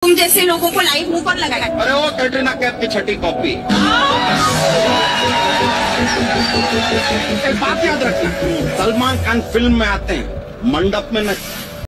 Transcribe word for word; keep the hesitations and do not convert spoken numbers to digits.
तुम जैसे लोगों को लाइव मुंह पर लगाया। अरे वो कैटरीना कैफ की छठी कॉपी। एक बात याद रखना, सलमान खान फिल्म में आते हैं, मंडप में नहीं।